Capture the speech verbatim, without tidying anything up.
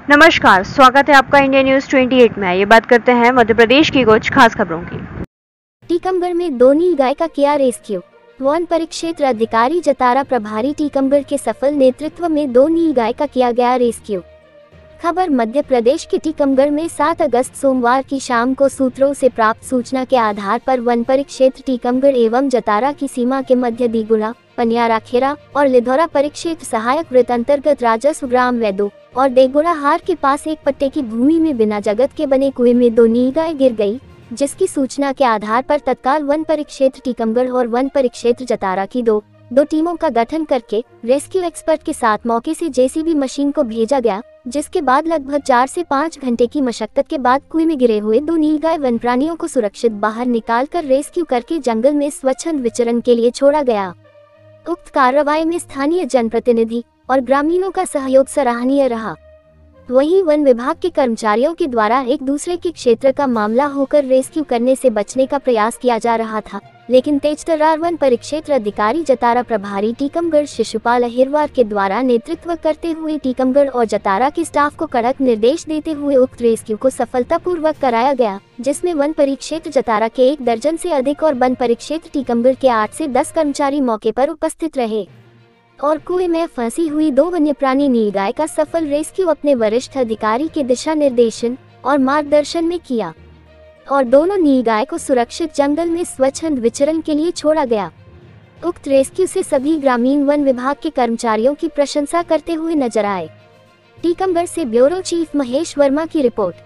नमस्कार, स्वागत है आपका इंडिया न्यूज अट्ठाईस में। ये बात करते हैं मध्य प्रदेश की कुछ खास खबरों की। टीकमगढ़ में दो नीलगाय का किया रेस्क्यू। वन परिक्षेत्र अधिकारी जतारा प्रभारी टीकमगढ़ के सफल नेतृत्व में दो नीलगाय का किया गया रेस्क्यू। खबर मध्य प्रदेश के टीकमगढ़ में सात अगस्त सोमवार की शाम को सूत्रों से प्राप्त सूचना के आधार पर वन परिक्षेत्र टीकमगढ़ एवं जतारा की सीमा के मध्य दीगुड़ा, पनियाराखेरा और लिधौरा परिक्षेत्र सहायक वृत्त अंतर्गत राजस्व ग्राम वैदो और देगुड़ा हार के पास एक पट्टे की भूमि में बिना जगत के बने कुएं में दो नीलगाय गिर गई, जिसकी सूचना के आधार पर तत्काल वन परिक्षेत्र टीकमगढ़ और वन परिक्षेत्र जतारा की दो दो टीमों का गठन करके रेस्क्यू एक्सपर्ट के साथ मौके से जेसीबी मशीन को भेजा गया, जिसके बाद लगभग चार से पाँच घंटे की मशक्कत के बाद कुएं में गिरे हुए दो नीलगाय वन प्राणियों को सुरक्षित बाहर निकालकर रेस्क्यू करके जंगल में स्वच्छंद विचरण के लिए छोड़ा गया। उक्त कार्रवाई में स्थानीय जनप्रतिनिधि और ग्रामीणों का सहयोग सराहनीय रहा। वहीं वन विभाग के कर्मचारियों के द्वारा एक दूसरे के क्षेत्र का मामला होकर रेस्क्यू करने से बचने का प्रयास किया जा रहा था, लेकिन तेजतर्रार वन परिक्षेत्र अधिकारी जतारा प्रभारी टीकमगढ़ शिशुपाल अहिरवार के द्वारा नेतृत्व करते हुए टीकमगढ़ और जतारा के स्टाफ को कड़क निर्देश देते हुए उक्त रेस्क्यू को सफलतापूर्वक कराया गया, जिसमें वन परिक्षेत्र जतारा के एक दर्जन से अधिक और वन परिक्षेत्र टीकमगढ़ के आठ से दस कर्मचारी मौके पर उपस्थित रहे और कुएं में फंसी हुई दो वन्यप्राणी नीलगाय का सफल रेस्क्यू अपने वरिष्ठ अधिकारी के दिशा निर्देशन और मार्गदर्शन में किया और दोनों नीलगाय को सुरक्षित जंगल में स्वच्छंद विचरण के लिए छोड़ा गया। उक्त रेस्क्यू से सभी ग्रामीण वन विभाग के कर्मचारियों की प्रशंसा करते हुए नजर आए। टीकमगढ़ से ब्यूरो चीफ महेश वर्मा की रिपोर्ट।